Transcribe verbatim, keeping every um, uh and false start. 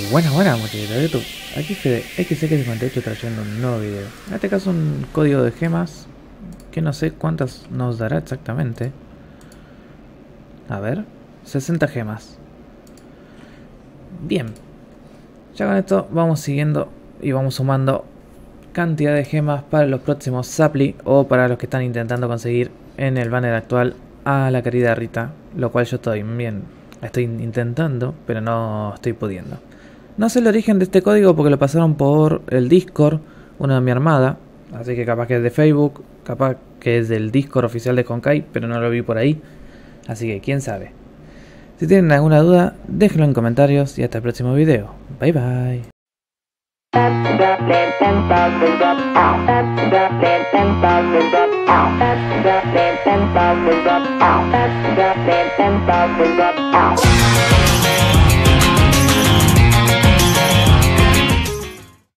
Buenas, buenas muchachitos de YouTube. Aquí Fede X X cincuenta y ocho trayendo un nuevo video. En este caso un código de gemas que no sé cuántas nos dará exactamente. A ver, sesenta gemas. Bien, ya con esto vamos siguiendo y vamos sumando cantidad de gemas para los próximos Supply o para los que están intentando conseguir en el banner actual a la querida Rita, lo cual yo estoy bien, estoy intentando, pero no estoy pudiendo. No sé el origen de este código porque lo pasaron por el Discord, una de mi armada, así que capaz que es de Facebook, capaz que es del Discord oficial de Honkai, pero no lo vi por ahí, así que quién sabe. Si tienen alguna duda, déjenlo en comentarios y hasta el próximo video. Bye bye. Ow.